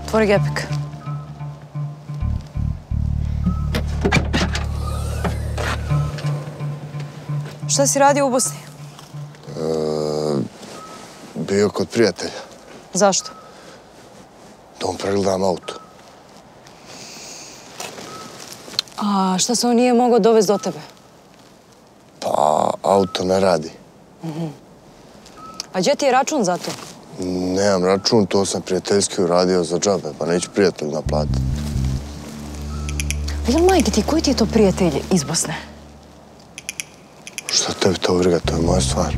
Otvori gepek. Šta si radio u Bosni? Bio kod prijatelja. Zašto? Da mu pregledam auto. A šta se on nije mogao dovesti do tebe? Pa, auto ne radi. A gdje ti je račun za to? Nemam račun, to sam prijateljski uradio za džabe, pa neću prijatelju naplatiti. Jel, majke ti, koji ti je to prijatelj iz Bosne? Šta tebi to briga, to je moja stvar.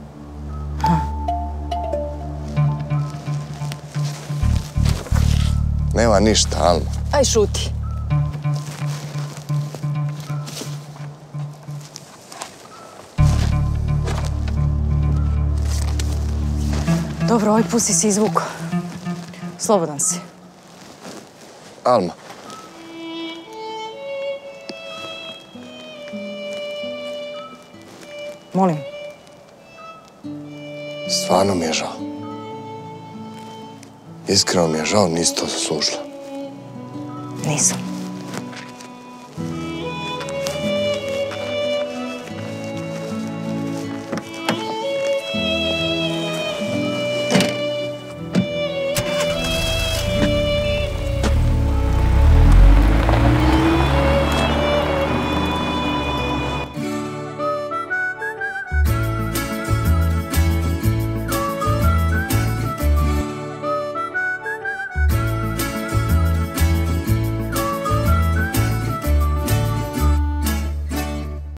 Nema ništa, Alma. Aj, šuti. Dobro, ovaj put si izvukao. Slobodan si. Alma. Molim. Stvarno mi je žao. Iskreno mi je žao, nisi to zaslužila. Nisam.